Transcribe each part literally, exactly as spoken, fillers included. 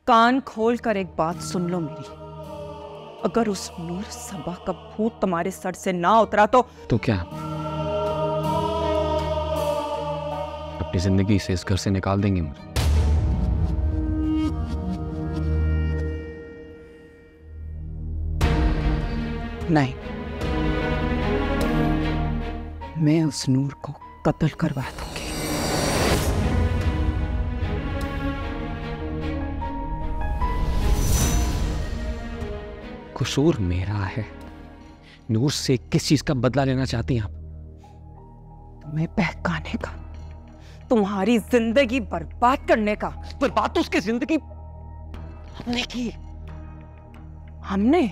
कान खोल कर एक बात सुन लो मेरी, अगर उस नूर सबा का भूत तुम्हारे सर से ना उतरा तो तो क्या अपनी जिंदगी से इस घर से निकाल देंगे मुझे? नहीं, मैं उस नूर को कत्ल करवा दूंगी। कसूर मेरा है। नूर से किस चीज का बदला लेना चाहती हैं आप? तुम्हें बहकाने का, तुम्हारी जिंदगी बर्बाद करने का। पर बात तो उसकी जिंदगी हमने की। हमने?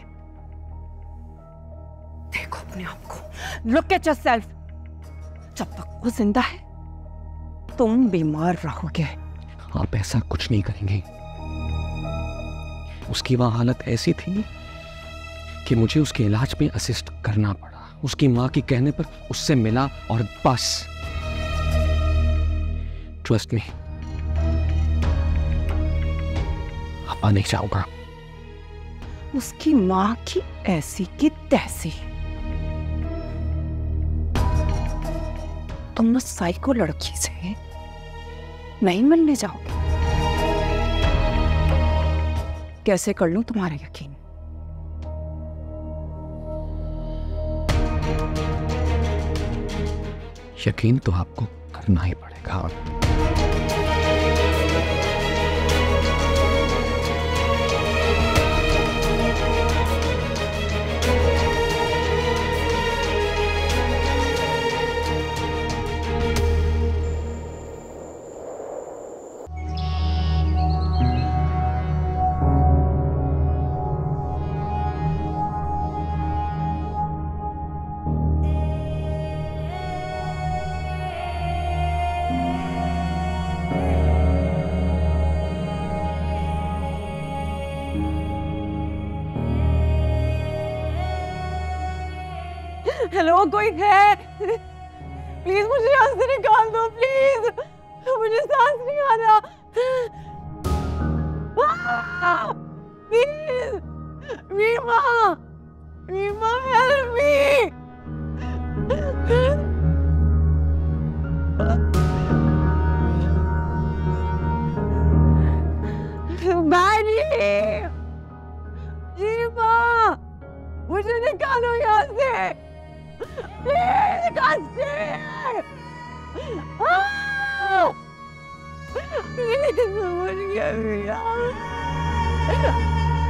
देखो अपने आप को, लुक एट योरसेल्फ। जब तक वो जिंदा है तुम बीमार रहोगे। आप ऐसा कुछ नहीं करेंगे। उसकी वह हालत ऐसी थी कि मुझे उसके इलाज में असिस्ट करना पड़ा। उसकी मां के कहने पर उससे मिला और बस। ट्रस्ट मी, अब नहीं चाहूंगा। उसकी मां की ऐसी की तैसी। तुम उस साइको लड़की से नहीं मिलने जाओगे? कैसे कर लूं तुम्हारा यकीन? यकीन तो आपको करना ही पड़ेगा। हेलो, कोई है? प्लीज मुझे यहाँ से निकाल दो, प्लीज। मुझे सांस नहीं आ रहा। Please Reema, Reema help me. Barry, Reema, मुझे निकालो यहाँ से। Please, I can't stay. Ah! Please, someone get me out.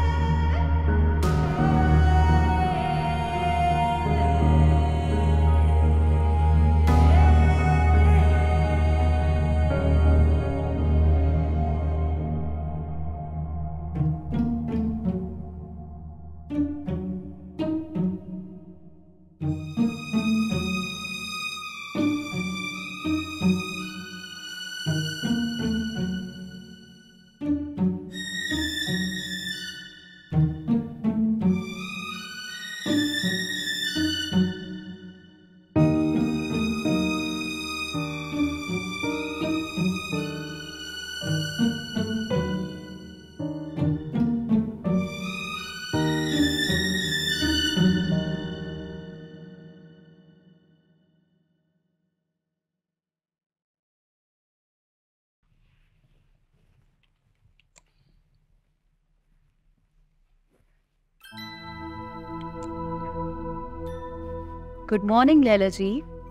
Good morning Laila ji.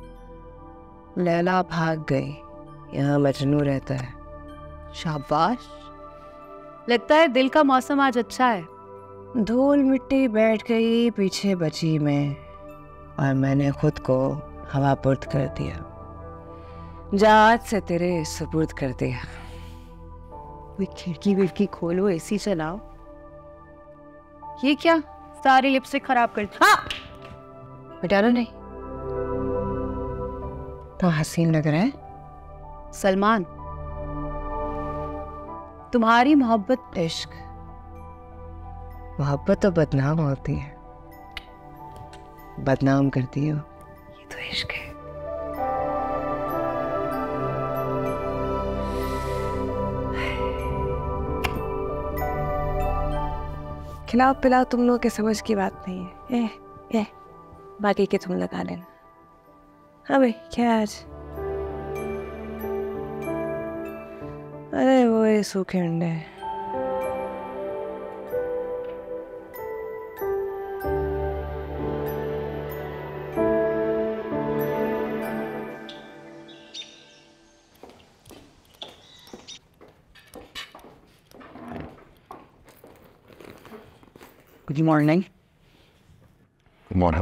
Laila भाग गई, यहाँ मजनू रहता है। शाबाश, लगता है दिल का मौसम आज अच्छा है। धूल मिट्टी बैठ गई पीछे बची में, और मैंने खुद को हवापुर्द कर दिया। जात से तेरे सुपुर्द कर दिया। कोई खिड़की विड़की खोलो, एसी चलाओ। ये क्या, सारी लिपस्टिक खराब कर दी। हाँ, बेटा नहीं तो हसीन लग रहा है। सलमान, तुम्हारी मोहब्बत इश्क, मोहब्बत तो बदनाम होती है, बदनाम करती हो, ये तो इश्क है। खिलाओ पिलाओ तुम लोग के समझ की बात नहीं है। ए, ए, बाकी के तुम लगा लेना। हाँ भाई क्या आज? अरे वो ये सूखे अंडे। Good morning. मॉर्निंग।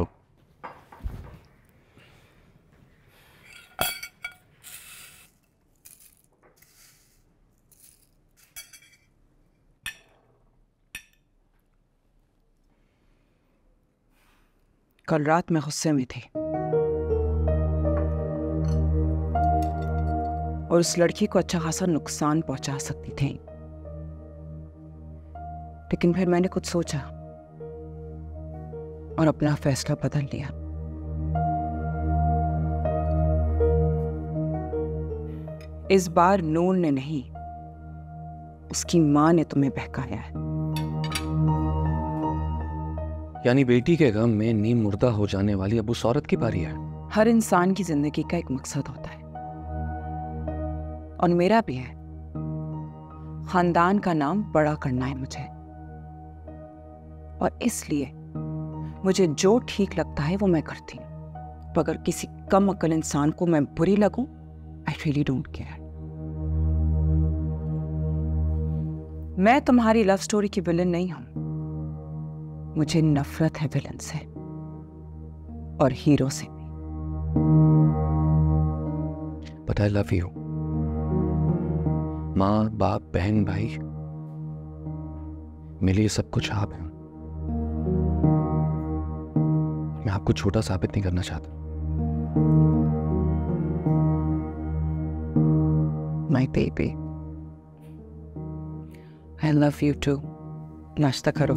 कल रात मैं गुस्से में थी और उस लड़की को अच्छा खासा नुकसान पहुंचा सकती थी, लेकिन फिर मैंने कुछ सोचा और अपना फैसला बदल लिया। इस बार नूर ने नहीं, उसकी मां ने तुम्हें बहकाया है। यानी बेटी के गम में नींद मुर्दा हो जाने वाली अब उस औरत की बारी है। हर इंसान की जिंदगी का एक मकसद होता है और मेरा भी है। खानदान का नाम बड़ा करना है मुझे, और इसलिए मुझे जो ठीक लगता है वो मैं करती हूँ। तो अगर किसी कम अकल इंसान को मैं बुरी लगूं, आई रियली डोंट केयर। मैं तुम्हारी लव स्टोरी की विलन नहीं हूं। मुझे नफरत है विलन से और हीरो से भी। But I love you. माँ बाप बहन भाई, मेरे लिए सब कुछ आप हैं। मैं आपको छोटा साबित नहीं करना चाहता। My baby, I love you too. नाश्ता करो।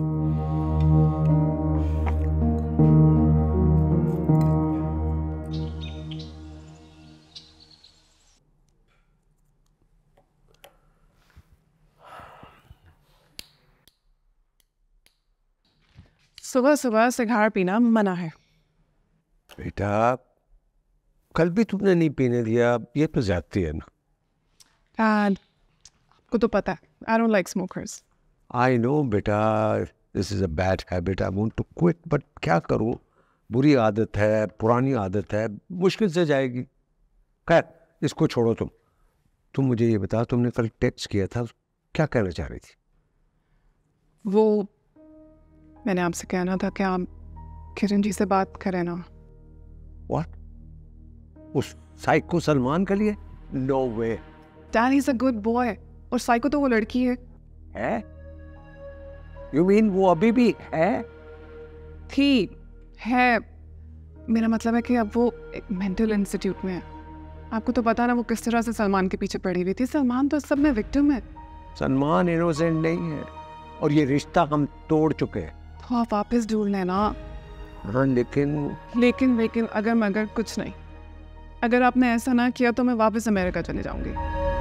सुबह सुबह सिगार पीना मना है। बेटा कल भी तुमने नहीं पीने दिया, ये तो ज्यादती है ना। डैड, आपको तो पता है I don't like smokers. I know बेटा, this is a bad habit, I want to quit, but क्या करूं, बुरी आदत है, पुरानी आदत है, मुश्किल से जाएगी। खैर इसको छोड़ो। तुम तुम मुझे ये बता, तुमने कल टेक्स्ट किया था, क्या कहना चाह रही थी? वो मैंने आपसे कहना था कि आप किरण जी से बात करें ना। व्हाट? उस साइको सलमान के लिए? No way. Dad is a good boy, और साइको तो वो लड़की है। है? यू मीन वो अभी भी है? थी, है। मेरा मतलब है कि अब वो एक मेंटल इंस्टीट्यूट में है। आपको तो पता ना वो किस तरह से सलमान के पीछे पड़ी हुई थी। सलमान तो सब में विक्टिम है। सलमान इनोसेंट नहीं है, और ये रिश्ता हम तोड़ चुके हैं। तो आप वापस ढूंढ लेना। हाँ लेकिन लेकिन लेकिन अगर मगर कुछ नहीं। अगर आपने ऐसा ना किया तो मैं वापस अमेरिका चले जाऊंगी।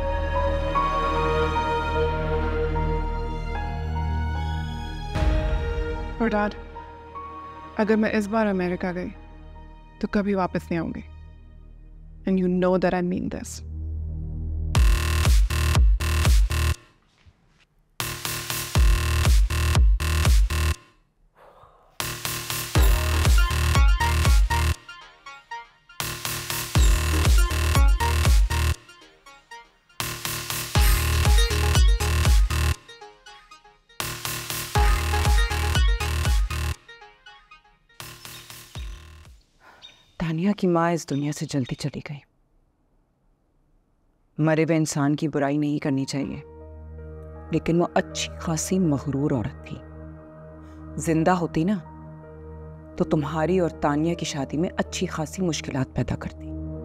और डैड, अगर मैं इस बार अमेरिका गई तो कभी वापस नहीं आऊंगी। And you know that I mean this. Tania की माँ इस दुनिया से जल्दी चली गई। मरे हुए इंसान की बुराई नहीं करनी चाहिए, लेकिन वो अच्छी खासी मगरूर औरत थी। जिंदा होती ना तो तुम्हारी और तानिया की शादी में अच्छी खासी मुश्किलात पैदा करती।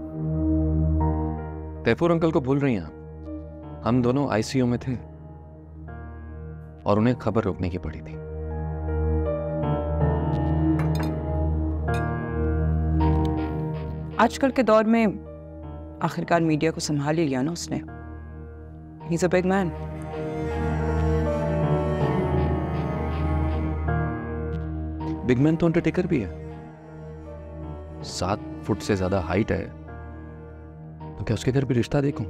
तैफूर अंकल को भूल रही हैं आप? हम दोनों आईसीयू में थे और उन्हें खबर रोकने की पड़ी थी। आजकल के दौर में आखिरकार मीडिया को संभाल ही लिया ना उसने। He is a big man. Big man तो अंडरटेकर भी है, सात फुट से ज्यादा हाइट है, तो क्या उसके घर भी रिश्ता देखूं?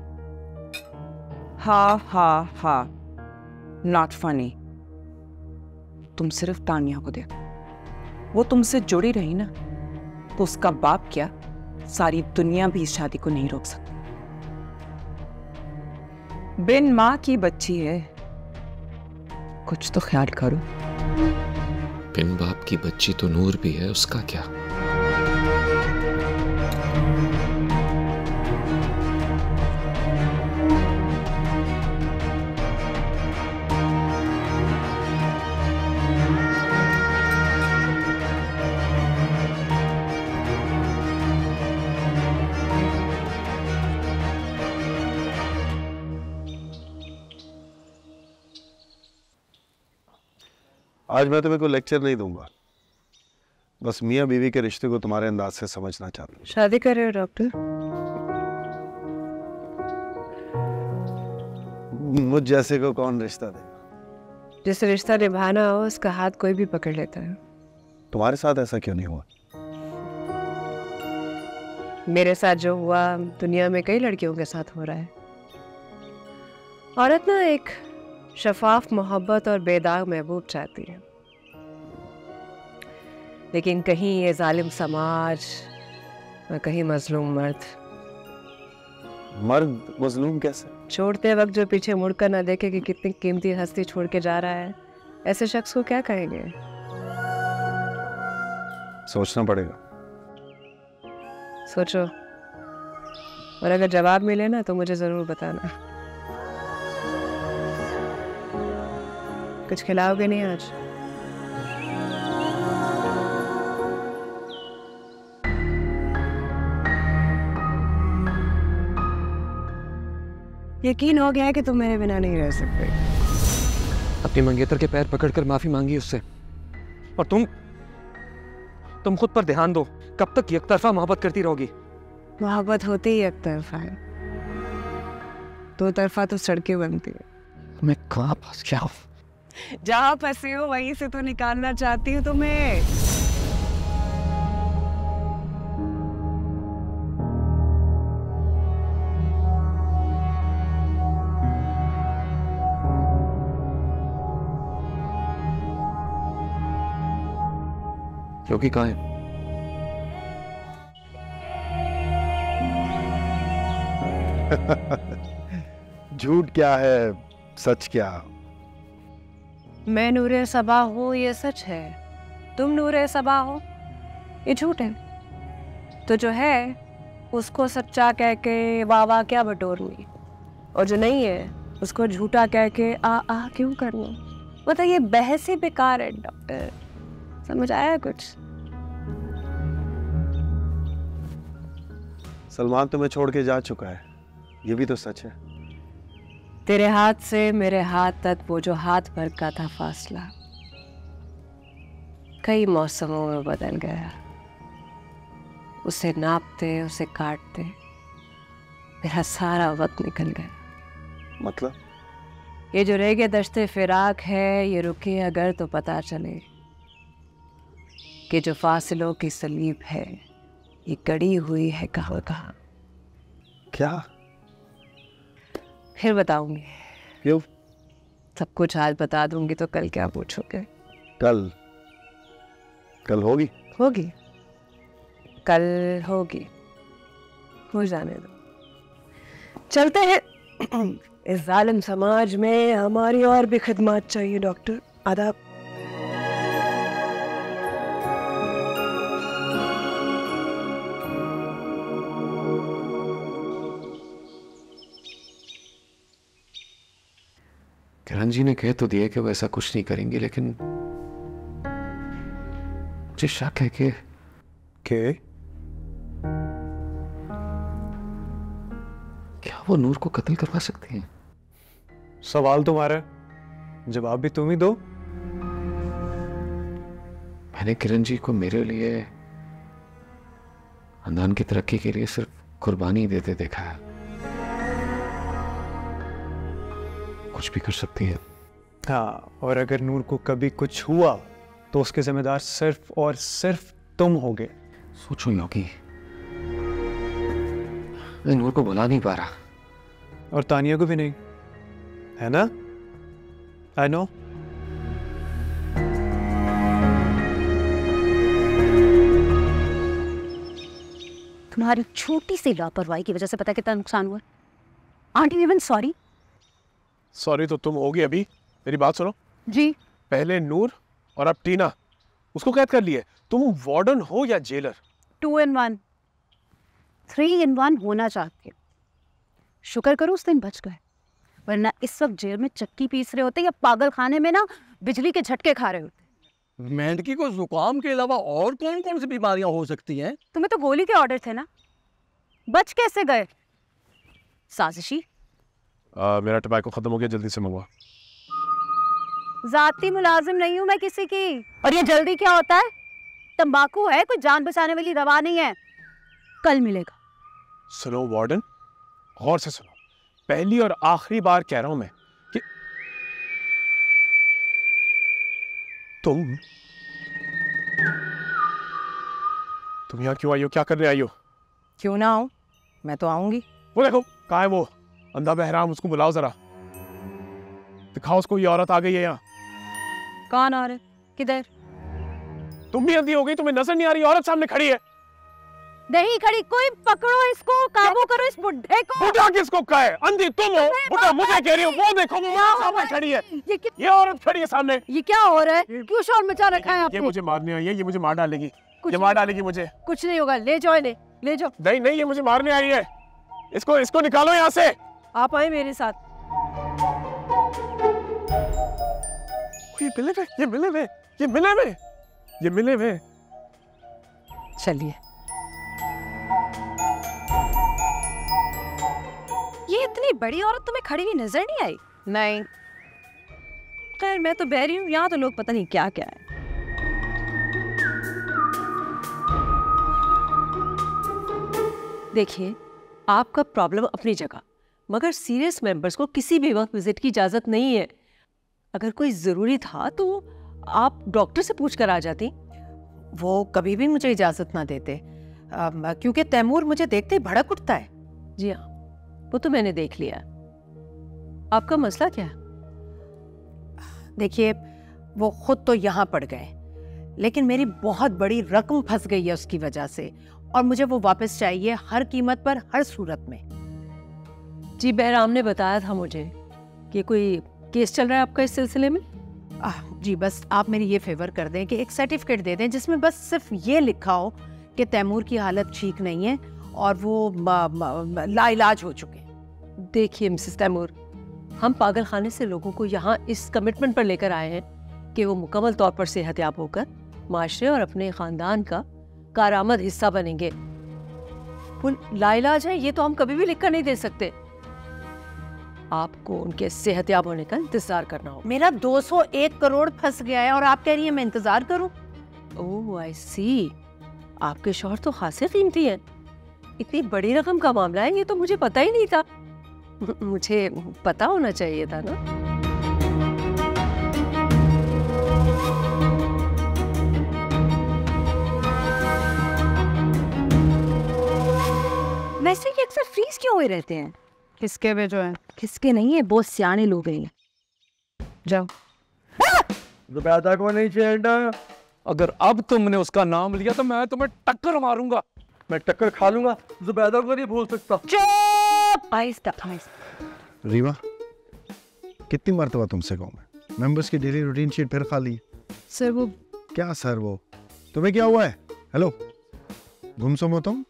हा हा हा, नॉट फनी। तुम सिर्फ तानिया को देखो, वो तुमसे जुड़ी रही ना, तो उसका बाप क्या, सारी दुनिया भी इस शादी को नहीं रोक सकती। बिन माँ की बच्ची है, कुछ तो ख्याल करो। बिन बाप की बच्ची तो नूर भी है, उसका क्या? आज मैं तुम्हें कोई लेक्चर नहीं दूंगा, बस मियाँ बीवी के रिश्ते को तुम्हारे अंदाज से समझना चाहता हूँ। शादी कर रहे हो डॉक्टर? मुझ जैसे को कौन रिश्ता देगा? जिसे रिश्ता निभाना हो उसका हाथ कोई भी पकड़ लेता है। तुम्हारे साथ ऐसा क्यों नहीं हुआ? मेरे साथ जो हुआ दुनिया में कई लड़कियों के साथ हो रहा है। औरत ना एक शफाफ मोहब्बत और बेदाग महबूब चाहती है, लेकिन कहीं ये जालिम समाज और कहीं मजलूम मर्द। मर्द मजलूम कैसे? छोड़ते वक्त जो पीछे मुड़कर ना देखे कि कितनी कीमती हस्ती छोड़ के जा रहा है, ऐसे शख्स को क्या कहेंगे? सोचना पड़ेगा। सोचो, और अगर जवाब मिले ना तो मुझे जरूर बताना। कुछ खिलाओगे नहीं आज? यकीन हो गया है कि तुम मेरे बिना नहीं रह सकते। अपनी मंगेतर के पैर पकड़कर माफी मांगी उससे, और तुम तुम खुद पर ध्यान दो। कब तक एक तरफा मोहब्बत करती रहोगी? मोहब्बत होती ही एक तरफा है, दो तरफा तो सड़कें बनती है। मैं कहाँ फंस गया हूँ? जहाँ फंसे हो वहीं से तो निकालना चाहती हूँ तुम्हें। क्योंकि कहाँ है? झूठ क्या है, सच क्या? मैं नूरे सबा हूँ ये सच है, तुम नूरे सबा हो ये झूठ है। तो जो है उसको सच्चा कह के वाह वाह क्या बटोरनी, और जो नहीं है उसको झूठा कह के आ आ क्यों करना? मतलब ये बहस ही बेकार है डॉक्टर, समझ आया कुछ? सलमान तुम्हें छोड़ के जा चुका है, ये भी तो सच है। तेरे हाथ से मेरे हाथ तक वो जो हाथ भर का था फासला, कई मौसमों में बदल गया। उसे नापते उसे काटते मेरा सारा वक्त निकल गया। मतलब? ये जो रेगे दश्ते फिराक है, ये रुके अगर तो पता चले कि जो फासलों की सलीब है ये गड़ी हुई है कहाँ कहाँ। क्या? फिर बताऊंगी। क्यों? सब कुछ आज बता दूंगी तो कल क्या पूछोगे? कल कल होगी होगी कल होगी, हो जाने दो। चलते हैं। इस जालिम समाज में हमारी और भी खिदमत चाहिए डॉक्टर। आदाब। किरण जी ने कह तो दिया कि वो ऐसा कुछ नहीं करेंगी, लेकिन मुझे शक है कि के क्या वो नूर को कत्ल करवा सकती हैं? सवाल तुम्हारा, जवाब भी तुम ही दो। मैंने किरण जी को मेरे लिए, खानदान की तरक्की के लिए सिर्फ कुर्बानी देते देखा है। कुछ भी कर सकती है। हाँ, और अगर नूर को कभी कुछ हुआ तो उसके जिम्मेदार सिर्फ और सिर्फ तुम होगे। सोचो योगी, मैं नूर को बुला नहीं पा रहा। और तानिया को भी नहीं, है ना? I know. तुम्हारी छोटी सी लापरवाही की वजह से पता कितना नुकसान हुआ। Aunty even sorry. सॉरी तो तुम होगी अभी। मेरी बात सुनो जी। पहले नूर और अब टीना, उसको कैद कर लिए। तुम वार्डन हो या jailer? Two in one, three in one होना चाहती हूँ। शुक्र करो उस दिन बच गए, वरना इस वक्त जेल में चक्की पीस रहे होते या पागल खाने में ना बिजली के झटके खा रहे होते। मेंढकी को जुकाम के अलावा और कौन कौन सी बीमारियां हो सकती हैं? तुम्हें तो गोली के ऑर्डर थे ना, बच कैसे गए? साजिशी। आ, मेरा टबैको खत्म हो गया, जल्दी से मंगवा। जाती मुलाजिम नहीं हूं मैं किसी की। और ये जल्दी क्या होता है? तंबाकू है, कोई जान बचाने वाली दवा नहीं है। कल मिलेगा। सुनो वार्डन, गौर से सुनो। पहली और आखिरी बार कह रहा हूं मैं कि तुम तुम यहाँ क्यों आई हो? क्या करने आई हो? क्यों ना आऊं, मैं तो आऊंगी। वो देखो, कहाँ है वो अंधा बहराम? उसको बुलाओ जरा, दिखाओ उसको ये औरत आ गई है यहाँ। कौन औरत? किधर? तुम भी अंधी हो गई? तुम्हें नजर नहीं आ रही? औरत सामने खड़ी है। नहीं खड़ी, कोई पकड़ो इसको, काबू करो इस बुढ़े को। बुढ़ा किसको कहा है? अंधी तुम हो, बुढ़ा मुझे कह रही हो। वो देखो, वो सामने खड़ी है, ये, ये औरत खड़ी है सामने। ये क्या हो रहा है? क्यों शोर मचा रखा है आपने? ये मुझे मारने आई है, ये मुझे मार डालेगी, ये मार डालेगी मुझे। कुछ नहीं होगा, ले जाओ इन्हें, ले जाओ। नहीं नहीं, ये मुझे मारने आई है। इसको इसको निकालो यहाँ से। आप आए मेरे साथ। ये मिले में, ये मिले में, ये मिले में, ये मिले में। चलिए। ये इतनी बड़ी औरत तुम्हें खड़ी हुई नजर नहीं आई? नहीं। खैर मैं तो बहरी हूँ, यहाँ तो लोग पता नहीं क्या क्या है। देखिए, आपका प्रॉब्लम अपनी जगह, मगर सीरियस मेंबर्स को किसी भी वक्त विजिट की इजाजत नहीं है। अगर कोई जरूरी था तो आप डॉक्टर से पूछ कर आ जाती। वो कभी भी मुझे इजाजत ना देते, क्योंकि तैमूर मुझे देखते ही भड़क उठता है। जी हाँ, वो तो मैंने देख लिया। आपका मसला क्या है? देखिए, वो खुद तो यहाँ पड़ गए, लेकिन मेरी बहुत बड़ी रकम फंस गई है उसकी वजह से, और मुझे वो वापस चाहिए हर कीमत पर, हर सूरत में। जी, बहराम ने बताया था मुझे कि कोई केस चल रहा है आपका इस सिलसिले में। आ, जी बस आप मेरी ये फेवर कर दें कि एक सर्टिफिकेट दे दें जिसमें बस सिर्फ ये लिखा हो कि तैमूर की हालत ठीक नहीं है और वो लाइलाज हो चुके हैं। देखिए मिसेस तैमूर, हम पागल खाने से लोगों को यहाँ इस कमिटमेंट पर लेकर आए हैं कि वो मुकम्मल तौर पर सेहतयाब होकर माशरे और अपने ख़ानदान का कारामद हिस्सा बनेंगे। वो लाइलाज है, ये तो हम कभी भी लिख कर नहीं दे सकते। आपको उनके सेहतयाब होने का इंतजार करना होगा। मेरा दो सौ एक करोड़ फंस गया है और आप कह रही हैं मैं इंतजार करूं? ओह आई सी, आपके शौहर तो खासे कीमती हैं। इतनी बड़ी रकम का मामला है, ये तो मुझे पता ही नहीं था। मुझे पता होना चाहिए था ना। वैसे ये अक्सर फ्रीज क्यों हुए रहते हैं? किसके भी जो है? किसके नहीं है, बहुत सियाने लोग हैं। जाओ। ज़ुबैदा को नहीं छेड़ना। अगर अब तुमने उसका नाम लिया तो मैं तुम्हें टक्कर मारूंगा। मैं टक्कर खा लूंगा, ज़ुबैदा को नहीं भूल सकता। चुप! आहिस्ता आहिस्ता। रीवा, कितनी मरतबा तुमसे कहूँ मैं, मेंबर्स की डेली रूटीन शीट फिर खा ली। सर वो क्या सर वो? तुम्हें क्या हुआ है? हेलो, गुमसुम हो तुम?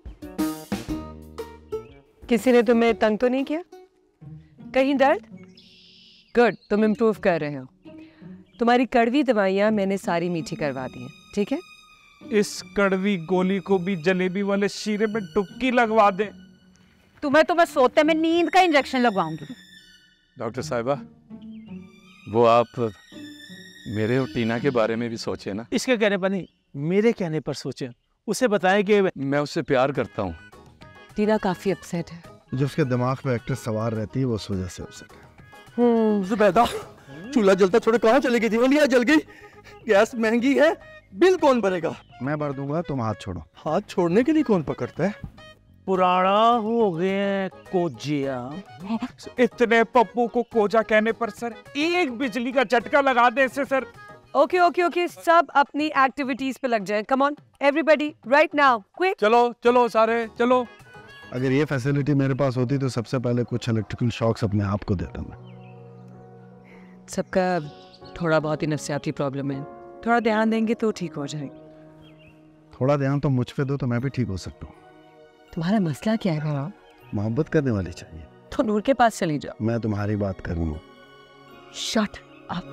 किसी ने तुम्हें तंग तो नहीं किया? कहीं दर्द? गुड, तुम इम्प्रूव कर रहे हो। तुम्हारी कड़वी दवाइयाँ मैंने सारी मीठी करवा दी हैं, ठीक है? इस कड़वी गोली को भी जलेबी वाले शीरे में डुबकी लगवा दे। तुम्हें तो मैं सोते में नींद का इंजेक्शन लगवाऊंगी। डॉक्टर साहिबा, वो आप मेरे और टीना के बारे में भी सोचे ना। इसके कहने पर नहीं, मेरे कहने पर सोचे। उसे बताएं कि मैं उससे प्यार करता हूँ। टीना काफी अपसेट है। जो उसके दिमाग में एक्ट्रेस सवार रहती है वो उस वजह से अपसेट है। हम्म, ज़ुबैदा, चूल्हा जलता छोड़े कहाँ चली गई थी? वलिया जल गई। गैस महंगी है, बिल कौन भरेगा? मैं भर दूंगा, तुम हाथ छोड़ो। हाथ छोड़ने के लिए कौन पकड़ता है? पुराना हो गया कोजिया। इतने पप्पू को कोजा कहने पर सर एक बिजली का झटका लगा दे इससे सर। ओके ओके ओके, सब अपनी एक्टिविटीज पे लग जाए। Come on everybody right now quick. चलो चलो सारे चलो। अगर ये फैसिलिटी मेरे पास होती तो सबसे पहले कुछ इलेक्ट्रिकल शॉक्स अपने आप को देता मैं। सबका थोड़ा बहुत ही नफ्सियाती प्रॉब्लम है, थोड़ा ध्यान देंगे तो ठीक हो जाएगी। थोड़ा ध्यान तो मुझ पे दो तो मैं भी ठीक हो सकता हूँ। तुम्हारा मसला क्या है भाई? मोहब्बत करने वाली चाहिए तो नूर के पास चली जाओ। मैं तुम्हारी बात करूँगा। Shut up.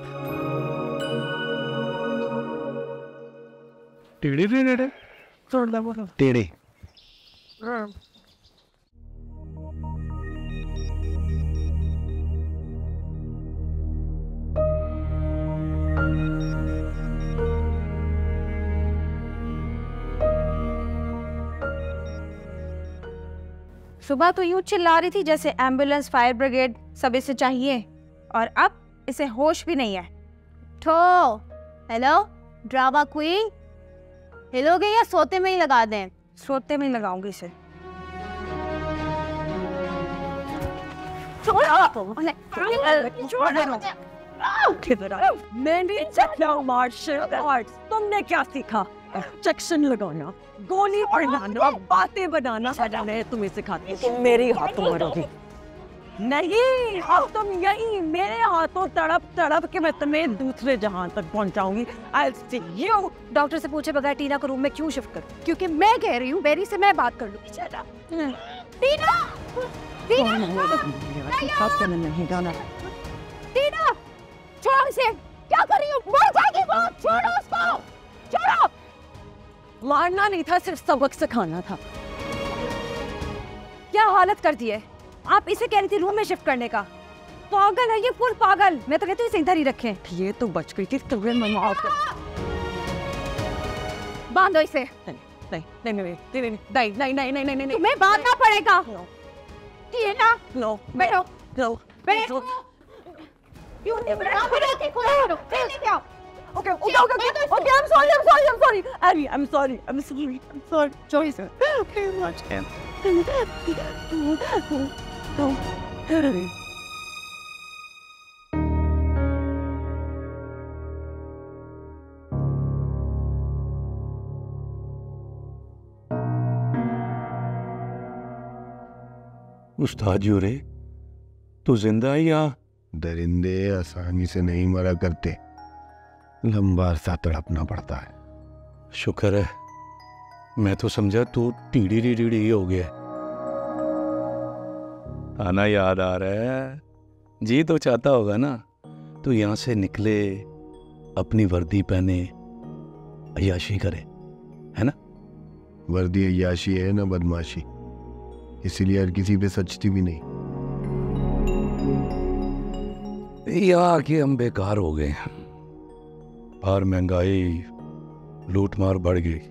टेढ़े टेढ़े थोड़ा बोलो टेढ़े। सुबह तो यूं चिल्ला रही थी जैसे एम्बुलेंस, फायर ब्रिगेड सब इसे चाहिए, और अब इसे होश भी नहीं है। ठो हेलो ड्रामा क्वीन, हिलोगे या सोते में ही लगा दें? सोते में ही लगाऊंगी इसे। तुमने क्या सीखा? इंजेक्शन लगाना, गोली बनाना, बातें बनाना मैं तुम्हें सिखाती हूँ। तुम मेरे हाथों मरोगी। नहीं, अब तुम यही मेरे हाथों तड़प तड़प के मैं तुम्हें दूसरे जहां तक पहुंचाऊंगी। I'll see you। डॉक्टर से पूछे बगैर टीना को रूम में क्यों शिफ्ट कर? क्योंकि मैं कह रही हूँ बेरी से मैं बात कर लूँ। टीना, टीना, नहीं गाना। टीना, छोड़ो इसे। क्या कर रही हो? मर जाएगी वो। छोड़ो उसको, छोड़ो। मारना नहीं था, सिर्फ सबक सिखाना था। क्या हालत कर दी है? आप इसे कह रही थी रूम में शिफ्ट करने का। पागल है ये, फुल पागल। मैं तो कहती हूँ इसे इधर ही रखें। ये तो बच गई थी तुम्हें मनाओ। बांधो इसे। नहीं नहीं नहीं नहीं नहीं नहीं नहीं नहीं नहीं नहीं तुम्हें बांधना पड़ेगा। टीना, नो बैठो, नो बैठो। क्यों नहीं बैठो? बैठो, खोलो, जल्दी जाओ। Okay, okay, okay, okay, okay, I'm sorry, I'm sorry, I'm sorry. Abby, I'm sorry, I'm sorry, I'm sorry. Sorry, sir. Okay, much. उस्ताद रे, तू जिंदा है या? दरिंदे आसानी से नहीं मरा करते, लंबा अरसा तड़पना पड़ता है। शुक्र है, मैं तो समझा तू टीढ़ी टीढ़ी हो गया। आना याद आ रहा है। जी तो चाहता होगा ना तू यहाँ से निकले, अपनी वर्दी पहने, अय्याशी करे, है ना? वर्दी अय्याशी है ना बदमाशी, इसीलिए हर किसी पे सचती भी नहीं। यहाँ आके हम बेकार हो गए, और महंगाई लूट मार बढ़ गई,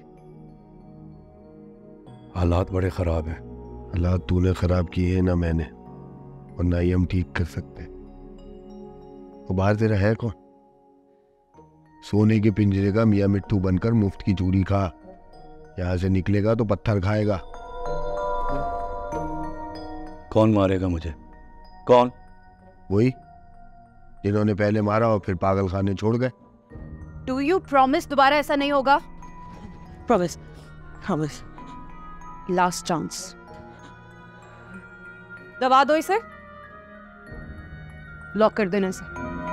हालात बड़े खराब हैं। हालात तूने खराब किए हैं ना मैंने, और ना ही हम ठीक कर सकते। वो बाहर तेरा है कौन? सोने के पिंजरे का मियाँ मिट्टू बनकर मुफ्त की चूरी खा, यहाँ से निकलेगा तो पत्थर खाएगा। कौन मारेगा मुझे? कौन? वही जिन्होंने पहले मारा और फिर पागल खाने छोड़ गए। Do you promise दोबारा ऐसा नहीं होगा? Promise, promise. Last chance. दबा दो इसे, लॉक कर देना इसे।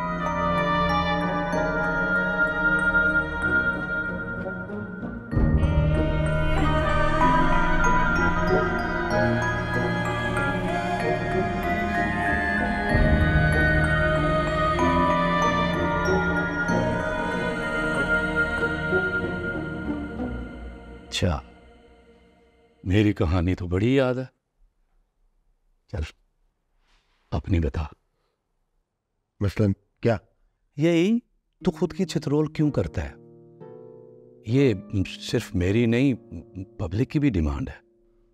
अच्छा, मेरी कहानी तो बड़ी याद है। चल अपनी बता। मसलन क्या? यही तू खुद की चित्रोल क्यों करता है? ये सिर्फ मेरी नहीं, पब्लिक की भी डिमांड है।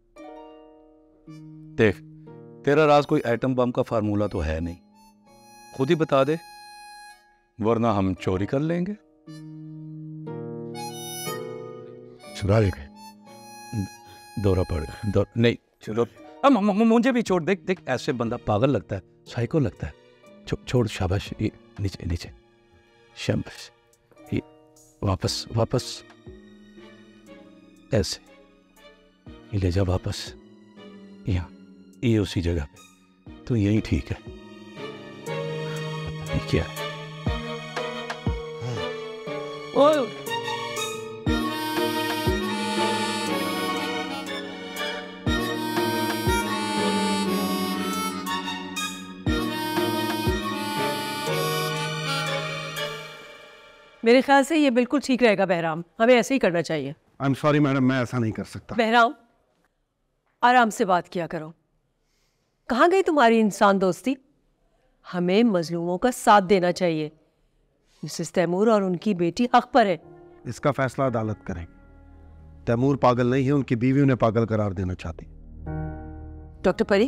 देख, तेरा राज कोई एटम बम का फार्मूला तो है नहीं, खुद ही बता दे, वरना हम चोरी कर लेंगे। सुना लेंगे। दौरा पड़ गया। दौ... नहीं चलो अब म- म- मुझे भी छोड़। देख देख ऐसे बंदा पागल लगता है, साइको लगता है। छो, छोड़ शाबाश। ये नीचे नीचे शाबाश। ये वापस वापस ऐसे ये ले जा वापस यहाँ, ये उसी जगह पे। तो यही ठीक है। पता नहीं क्या है। ओए मेरे ख्याल से ये बिल्कुल ठीक रहेगा बहराम, हमें ऐसे ही करना चाहिए। आई एम सॉरी मैडम, मैं ऐसा नहीं कर सकता। बहराम आराम से बात किया करो। कहाँ गई तुम्हारी इंसान दोस्ती? हमें मजलूमों का साथ देना चाहिए। मिसेस तैमूर और उनकी बेटी हक पर है। इसका फैसला अदालत करेगी। तैमूर पागल नहीं है, उनकी बीवी उन्हें पागल करार देना चाहती। डॉक्टर परी,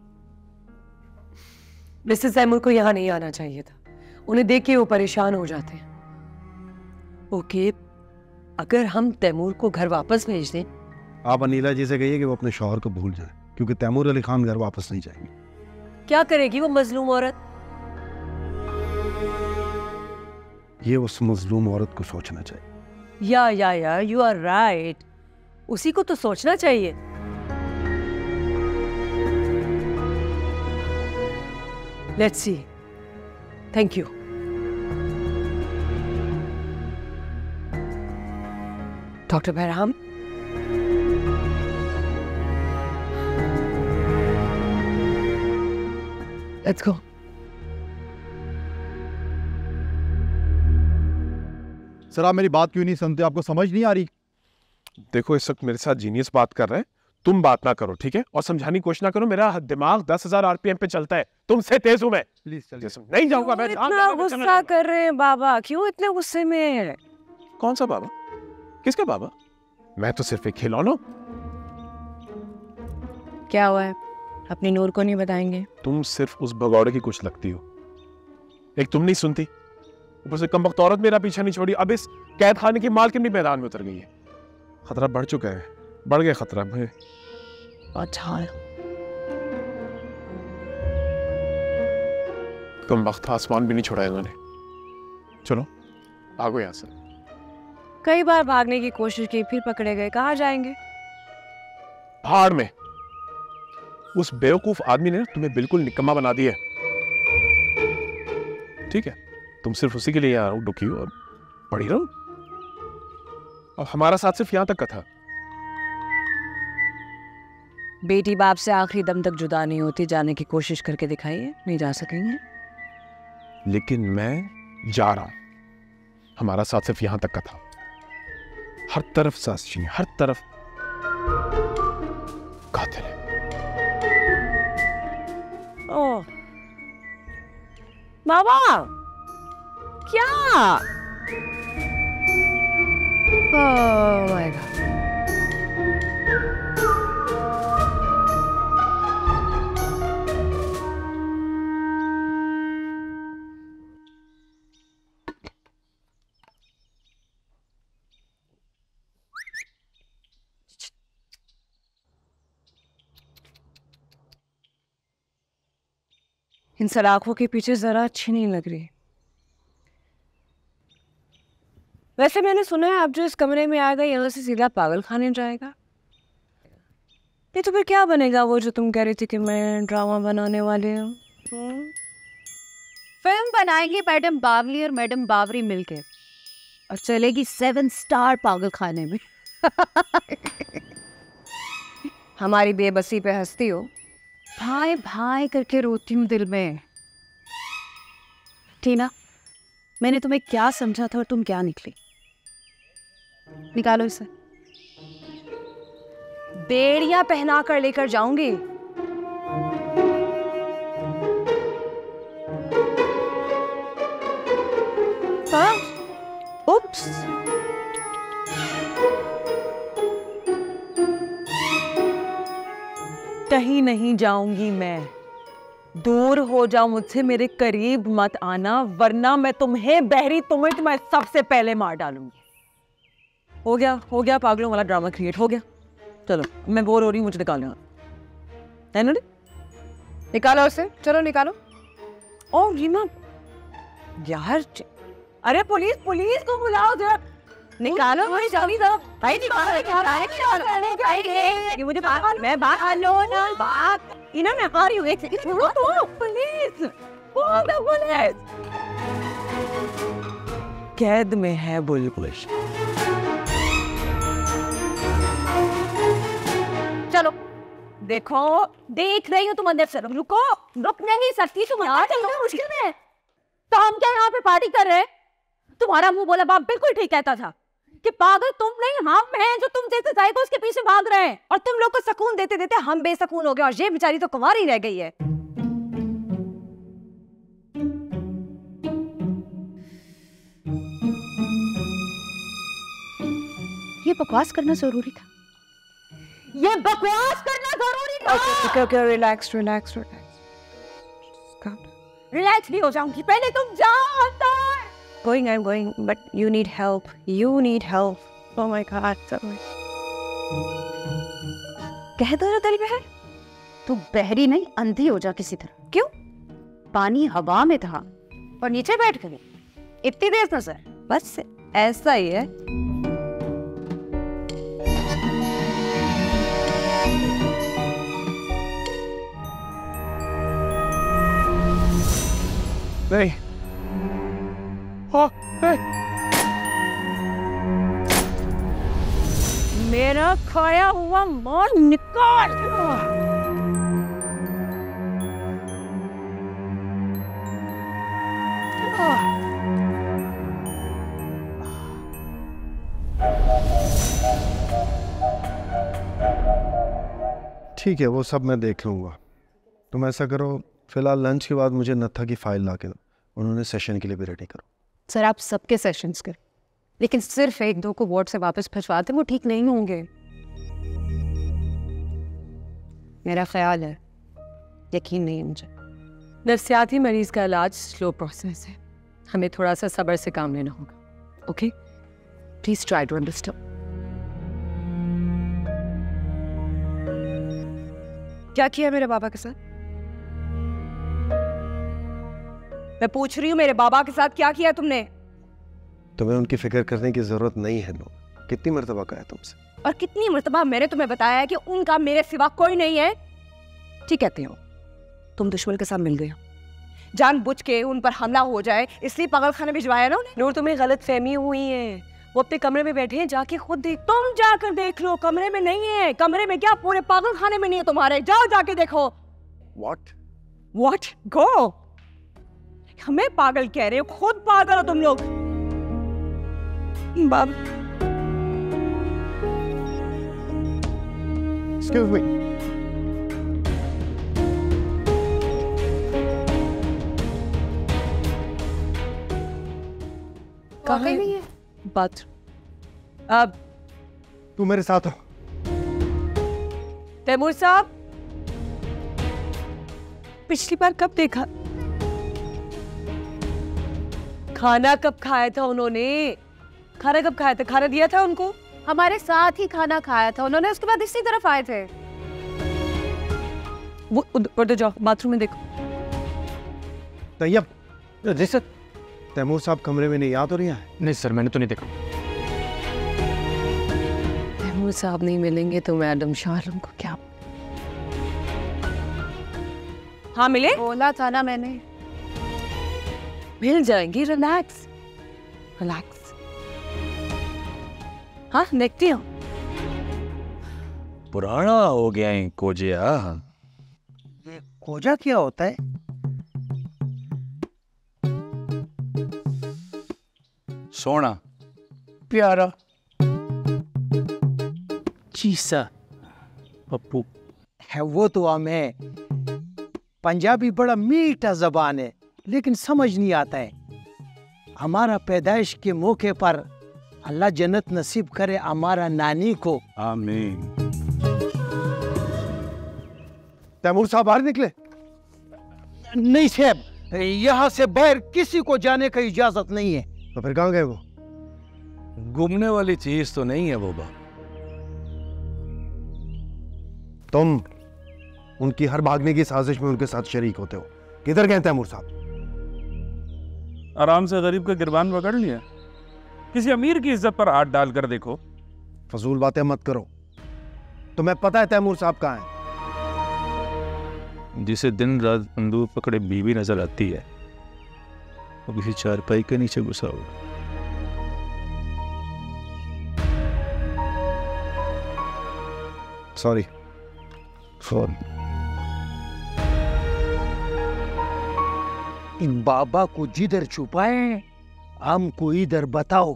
मिसेस तैमूर को यहाँ नहीं आना चाहिए था। उन्हें देख के वो परेशान हो जाते हैं। ओके, अगर हम तैमूर को घर वापस भेज दें। आप अनीला जी से कहिए कि वो अपने शौहर को भूल जाए, क्योंकि तैमूर अली खान घर वापस नहीं जाएंगे। क्या करेगी वो मजलूम औरत? ये उस मजलूम औरत को सोचना चाहिए। या या या यू आर राइट, उसी को तो सोचना चाहिए। Let's see. Thank you. Doctor Bahram, let's go. Sir आप मेरी बात क्यों नहीं सुनते? आपको समझ नहीं आ रही? देखो इस वक्त मेरे साथ जीनियस बात कर रहे हैं, तुम बात ना करो ठीक है, और समझाने की कोशिश ना करो। मेरा दिमाग दस हजार आरपीएम पे चलता है, तुमसे तेज हूं मैं। प्लीज चलिए। नहीं जाऊंगा मैं। इतना गुस्सा कर रहे हैं बाबा, क्यों इतने गुस्से में? कौन सा बाबा? किसका बाबा? मैं तो सिर्फ एक खिलौना। क्या हुआ है? अपनी नूर को नहीं बताएंगे? तुम सिर्फ उस भगौड़े की कुछ लगती हो। एक तुम नहीं सुनती, ऊपर से कमबख्त औरत मेरा पीछा नहीं छोड़ी। अब इस कैद खाने की मालकिन भी मैदान में उतर गई है। खतरा बढ़ चुका है, बढ़ गया खतरा में। अच्छा, कमबख्त आसमान भी नहीं छोड़ा इन्होंने। चलो भागो यहाँ से। कई बार भागने की कोशिश की, फिर पकड़े गए। कहाँ जाएंगे? भाड़ में। उस बेवकूफ आदमी ने तुम्हें बिल्कुल निकम्मा बना दिया। ठीक है, तुम सिर्फ उसी के लिए यहाँ डुकी हो और पड़ी रहो। और हमारा साथ सिर्फ यहां तक का था। बेटी बाप से आखिरी दम तक जुदा नहीं होती। जाने की कोशिश करके दिखाइए, नहीं जा सकेंगे। लेकिन मैं जा रहा हूं। हमारा साथ सिर्फ यहां तक का था। हर तरफ साजिश, हर तरफ कातिल है। ओह बाबा, क्या? Oh my God. इन सलाखों के पीछे जरा अच्छी नहीं लग रही। वैसे मैंने सुना है आप जो इस कमरे में आएगा यहाँ से सीधा पागल खाने जाएगा। ये तो फिर क्या बनेगा वो जो तुम कह रही थी कि मैं ड्रामा बनाने वाली हूँ? फिल्म बनाएंगे मैडम बावली और मैडम बावरी मिलके, और चलेगी सेवन स्टार पागल खाने में। हमारी बेबसी पे हंसती हो? भाई भाई करके रोती हूँ दिल में। टीना, मैंने तुम्हें क्या समझा था और तुम क्या निकली? निकालो इसे। बेड़ियां पहना कर लेकर जाऊंगी। हाँ? उप्स। कहीं नहीं जाऊंगी मैं। दूर हो जाओ मुझसे, मेरे करीब मत आना, वरना मैं तुम्हें, बहरी तुम्हें, तुम्हें सबसे पहले मार डालूंगी। हो गया हो गया पागलों वाला ड्रामा क्रिएट हो गया। चलो मैं बोर हो रही हूँ, मुझे निकालना है ना? निकालो उसे, चलो निकालो। ओ रीमा यार, अरे पुलिस पुलिस को बुलाओ जरा। निकालो भाई जल्दी दो भाई, निकालो निकालो। मुझे बात मैं बात लो ना बात इना मैं आ रही हूँ, एक सेकंड छोड़ो तो। पुलिस बोल दो, पुलिस कैद में है बुलबुल। चलो देखो देख रही हो तुम अंदर से, रुको रुक नहीं सकती तुम, मुश्किल में। तो हम क्या यहाँ पे पार्टी कर रहे हैं? तुम्हारा मुंह बोला बाप बिल्कुल ठीक कहता था कि पागल तुम नहीं हम हैं जो तुम जैसे साइको उसके पीछे भाग रहे हैं, और तुम लोग को सुकून देते देते हम बेसुकून हो गए, और ये बेचारी तो कुंवारी रह गई है। ये बकवास करना जरूरी था, ये बकवास करना जरूरी था। Okay okay relax relax relax relax भी हो जाऊंगी, पहले तुम जाओ अंदर। Going, I'm going, but you need help. You need help. Oh my God, sorry. कह दो ना तेरी बहन, तू बहरी नहीं अंधी हो जा किसी तरह। क्यों? पानी हवा में था और नीचे बैठ गई, इतनी देर नजर। बस ऐसा ही है। नहीं हाँ, मेरा खाया हुआ माल निकाल। ठीक है, वो सब मैं देख लूँगा। तुम ऐसा करो, फिलहाल लंच के बाद मुझे नत्था की फाइल ला के दो, उन्होंने सेशन के लिए भी रेडी करो। सर आप सबके सेशंस कर, लेकिन सिर्फ एक दो को वार्ड से वापस भिजवाते, वो ठीक नहीं होंगे। मेरा ख्याल है, यकीन नहीं है मुझे। नफ्सियाती मरीज का इलाज स्लो प्रोसेस है, हमें थोड़ा सा सब्र से काम लेना होगा। Okay please try to understand. क्या किया मेरे बाबा के साथ? मैं पूछ रही हूँ मेरे बाबा के साथ क्या किया तुमने? तुम्हें उनकी फिक्र करने की जरूरत नहीं है। नो, कितनी मर्तबा कहा है तुमसे? और कितनी मर्तबा मैंने तुम्हें बताया है कि उनका मेरे सिवा कोई नहीं है। ठीक कहते हो, तुम दुश्मन के साथ मिल गए हो, जानबूझ के उन पर हमला हो जाए इसलिए पागल खाने भिजवाया ना उन्हें। नूर तुम्हें गलत फहमी हुई है, वो अपने कमरे में बैठे हैं, जाके खुद देख। तुम जाकर देख लो, कमरे में नहीं है। कमरे में क्या, पूरे पागल खाने में नहीं है तुम्हारे, जाओ जाके देखो। What? What? Go! हमें पागल कह रहे हो, खुद पागल हो तुम लोग। बाब Excuse me. कहाँ नहीं है बात? अब तू मेरे साथ हो। तैमूर साहब, पिछली बार कब देखा? खाना कब खाया था उन्होंने? खाना कब खाया था? खाना दिया था उनको? हमारे साथ ही खाना खाया था उन्होंने, उसके बाद इसी तरफ आए थे। वो उधर जाओ, बाथरूम में देखो। तैयब, जी सर। तैमूर साहब कमरे में नहीं आ तो नहीं आए? नहीं सर, मैंने तो नहीं देखा। तैमूर साहब नहीं मिलेंगे तो मैडम शाहरुम को क्या? हाँ मिले? बोला था ना मैंने, मिल जाएंगी। Relax relax. हाँ देखती हूँ। पुराना हो गया है कोजिया। ये कोजा क्या होता है? सोना, प्यारा, चीसा पप्पू है। वो तो हम है। पंजाबी बड़ा मीठा जबान है, लेकिन समझ नहीं आता है। हमारा पैदाइश के मौके पर अल्लाह जन्नत नसीब करे हमारा नानी को। आमीन। तैमूर साहब बाहर निकले? नहीं साहब, यहाँ से बाहर किसी को जाने का इजाजत नहीं है। तो फिर कहाँ गए वो? घूमने वाली चीज तो नहीं है वो बाप। तुम उनकी हर भागने की साजिश में उनके साथ शरीक होते हो। किधर गए तैमूर साहब? आराम से गरीब का गिरबान पकड़ लिया। किसी अमीर की इज्जत पर हाथ डालकर देखो। फजूल बातें मत करो। तुम्हें पता है तैमूर साहब कहाँ हैं? जिसे दिन रात बंदूक पकड़े बीवी नजर आती है वो किसी चारपाई के नीचे घुसा होगा। Sorry sorry. इन बाबा को जिधर छुपाए हमको इधर बताओ।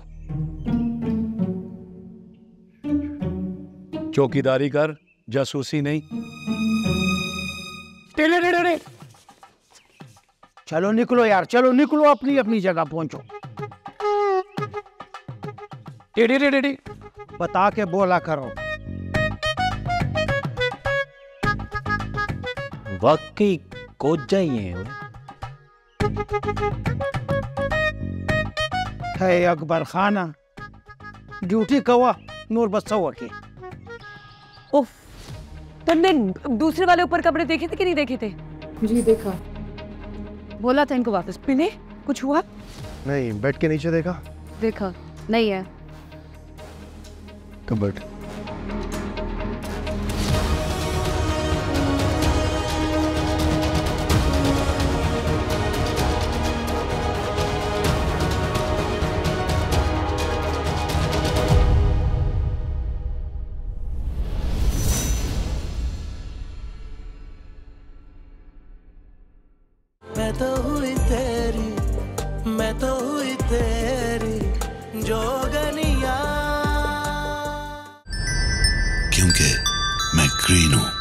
चौकीदारी कर, जासूसी नहीं। टेले टेले टेले। चलो निकलो यार, चलो निकलो, अपनी अपनी जगह पहुंचो। टेढ़े टेढ़े टेढ़े बता के बोला करो। वाकई कोजा ही है। है अकबर खाना ड्यूटी कवा नूर बस्सवा के। उफ, तुमने दूसरे वाले ऊपर कपड़े देखे थे कि नहीं देखे थे? जी देखा। बोला था इनको वापस। पिने कुछ हुआ? नहीं, बेड के नीचे देखा। देखा नहीं है। कबर्ड। मैं तो हुई तेरी, मैं तो हुई तेरी जोगनिया, क्योंकि मैं ग्रीन हूं।